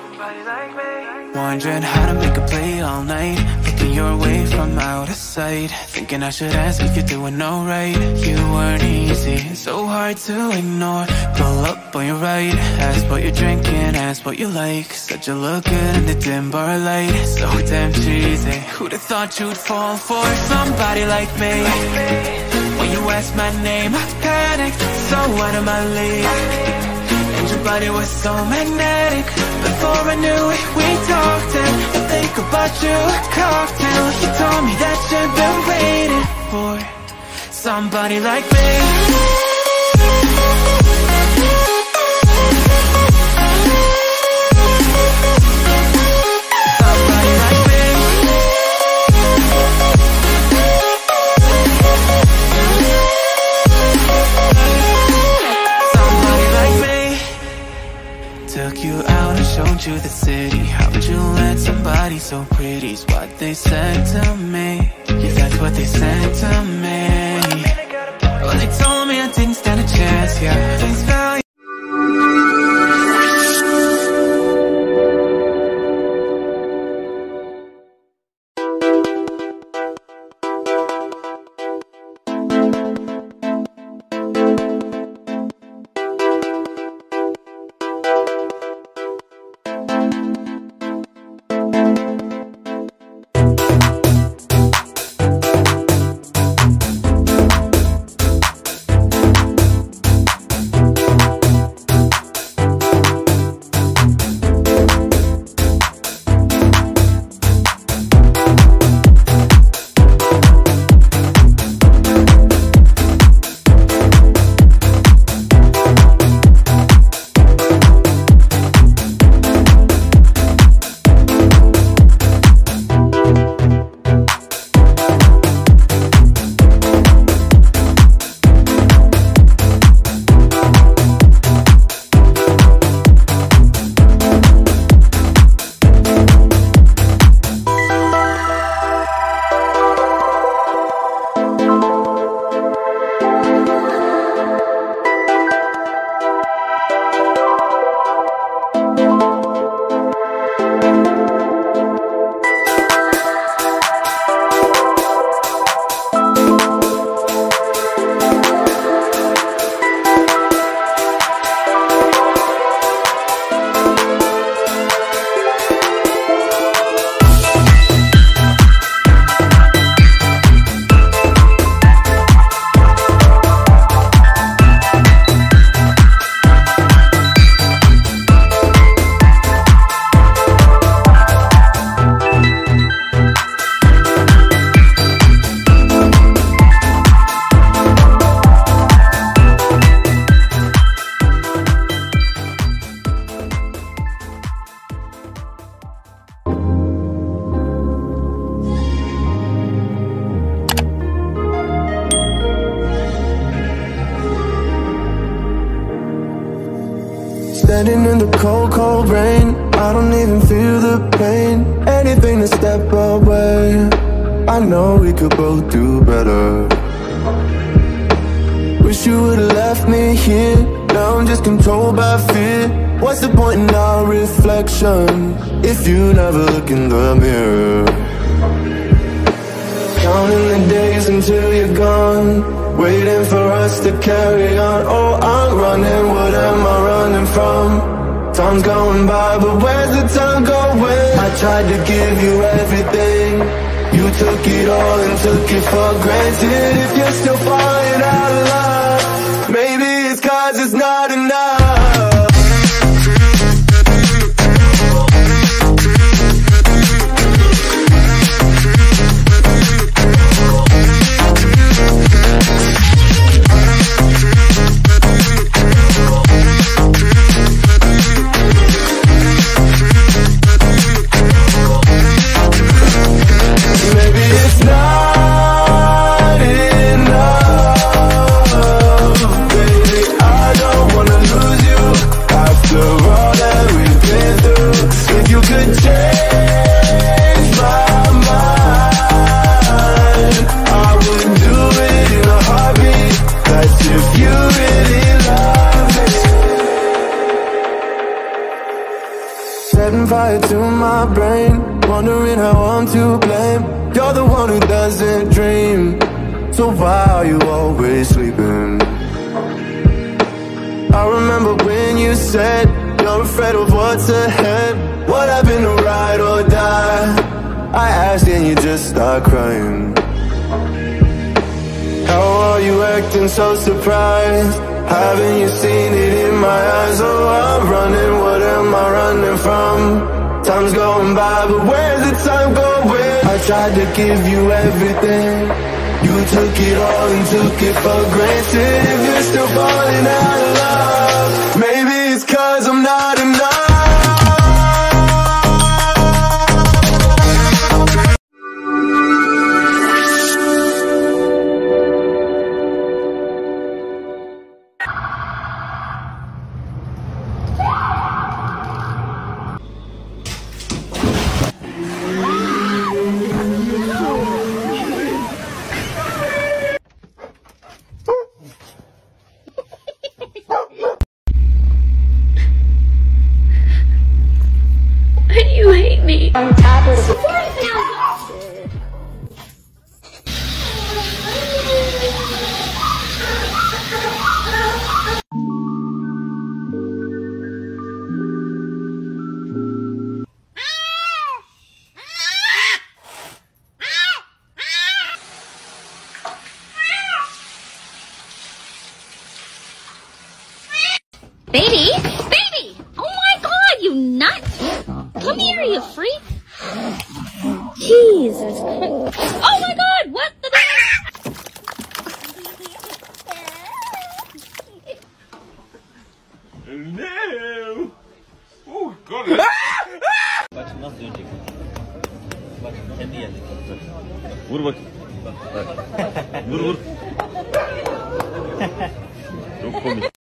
Wondering how to make a play all night, looking your way from out of sight, thinking I should ask if you're doing alright. You weren't easy, so hard to ignore. Pull up on your right, ask what you're drinking, ask what you like. Said you look good in the dim bar light, so damn cheesy. Who'd have thought you'd fall for somebody like me? When you asked my name, I panicked, so out of my league. And your body was so magnetic. Before I knew it, we talked, and I think about you, a cocktail. You told me that you've been waiting for somebody like me. Somebody like me. Somebody like me. Took you out and showed you the city. How would you let somebody so pretty's what they said to me? Yeah, that's what they said to me. Well, they told me I didn't stand a chance, yeah. Face value. Standing in the cold, cold rain, I don't even feel the pain. Anything to step away, I know we could both do better. Wish you would've left me here, now I'm just controlled by fear. What's the point in our reflection, if you never look in the mirror? Counting the days until you're gone, waiting for us to carry on. Oh, I'm running, what am I running from? Time's going by, but where's the time going? I tried to give you everything, you took it all and took it for granted. If you're still falling out of love, maybe it's 'cause it's not enough. Not enough, baby, I don't wanna lose why are you always sleeping? I remember when you said you're afraid of what's ahead. What happened to ride or die? I asked and you just start crying. How are you acting so surprised? Haven't you seen it in my eyes? Oh, I'm running, what am I running from? Time's going by, but where's the time going? I tried to give you everything. You took it all and took it for granted. If you're still falling out of love, maybe it's 'cause I'm not enough. Why do you hate me? On top of the Baby! Baby! Oh my god, you nut! Come here, you freak! Jesus Christ. Oh my god, what the No! Oh god! Bak nasıl dönecek? Bak kendi gelecek. Vur bak. Vur vur. Çok komik.